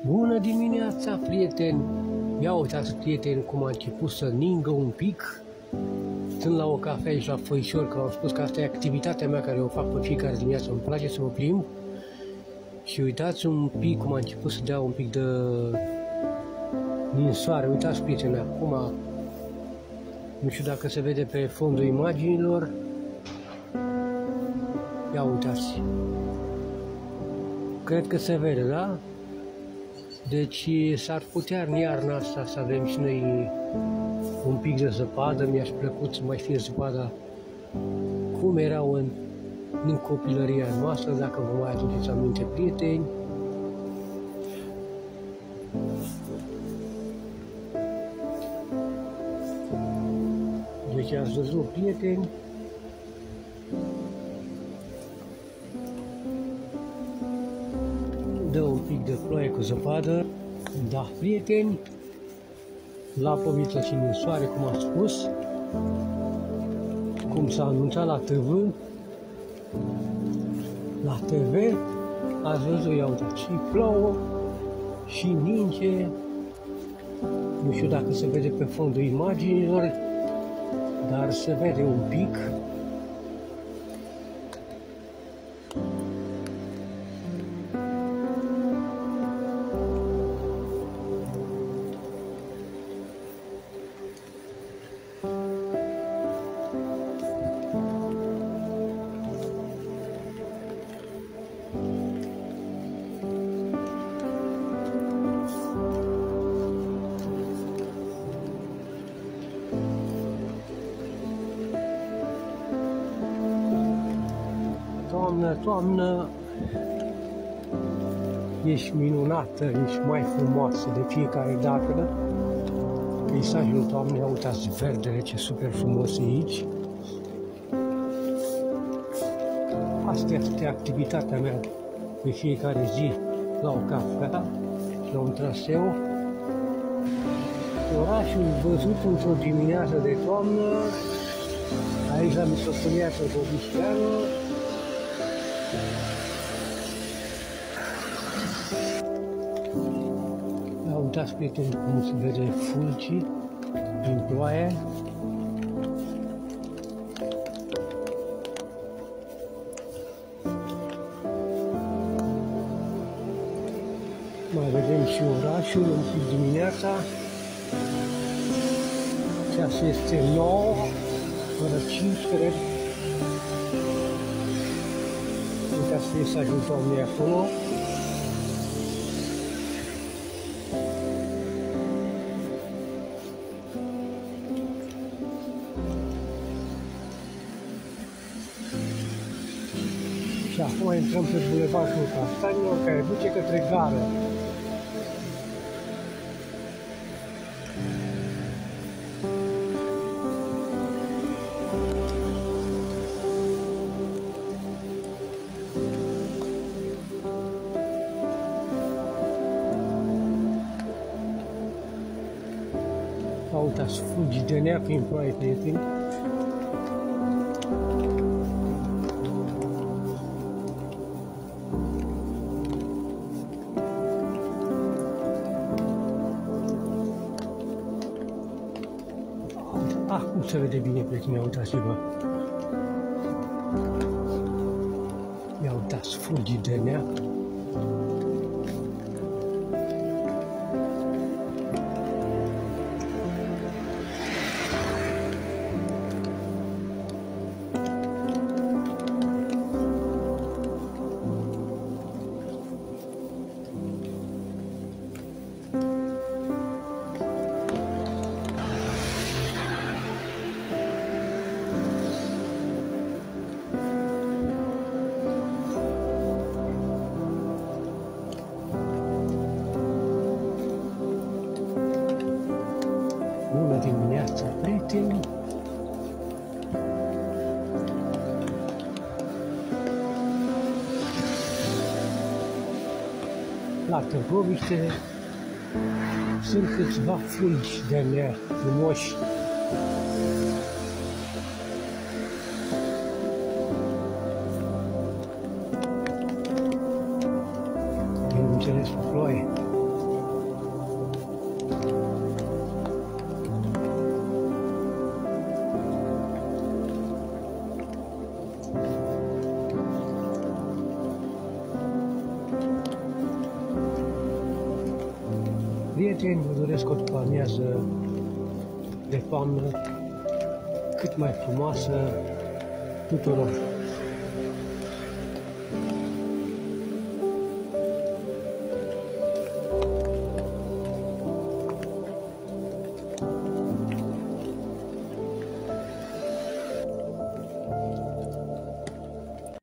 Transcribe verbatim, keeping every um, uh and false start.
Bună dimineața, prieteni! Ia uitați, prieteni, cum a început să ningă un pic. Stând la o cafea aici la Făișor, că am spus că asta e activitatea mea care o fac pe fiecare dimineață. Îmi place să mă plimb. Și uitați un pic cum a început să dea un pic de ninsoare. Uitați, prieteni, acum nu știu dacă se vede pe fondul imaginilor. Ia uitați. Cred că se vede, da? Deci s-ar putea în iarna asta să avem și noi un pic de zăpadă. Mi-aș plăcut să mai fie zăpada cum erau în, în copilăria noastră, dacă vă mai aduceți aminte, prieteni. Deci ați văzut, prieteni, dă un pic de ploaie cu zăpadă. Da, prieteni, la Poviță și în soare, cum am spus, cum s-a anunțat la T V, la T V, ați văzut, ia uitați, și plouă, și ninge, nu știu dacă se vede pe fondul imaginilor, dar se vede un pic. Toamnă, toamnă, ești minunată, ești mai frumoasă de fiecare dată. Peisajul toamnei, uitați verdele, ce super frumos e aici. Asta este activitatea mea de fiecare zi la o cafea, la un traseu. Orașul văzut într-o dimineață de toamnă, aici la Misosoliață Bobișteanu. Uitați, prieteni, cum se vede fulgii din ploaie. Mai vedem și orașul un pic dimineața. Ceasul este nouă, fără cinci, cred. Uitați peisajul toamnei acolo. Și acum intrăm pe bulevardul Castanilor, care duce către gară. Uitați, fulgi de nea prin ploaie, prieteni. Ah, cum se vede bine, prieteni, uitați-vă. Ia uitați, fulgi de nea. Bună dimineața, prieteni! La Târgoviște sunt câțiva fulgi de nea frumoși. Bineînțeles, cu ploaie. prieteni, vă doresc o după amiază de toamnă cât mai frumoasă tuturor.